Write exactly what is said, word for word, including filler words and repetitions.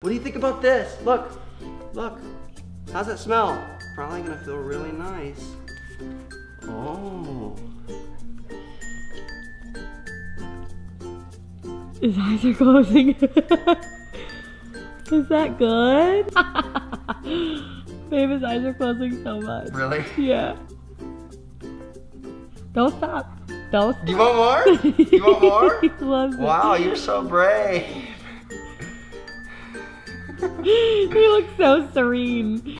What do you think about this? Look, look. How's it smell? Probably gonna feel really nice. Oh. His eyes are closing. Is that good? Babe, his eyes are closing so much. Really? Yeah. Don't stop. Don't stop. You want more? You want more? He loves it. Wow, you're so brave. He looks so serene.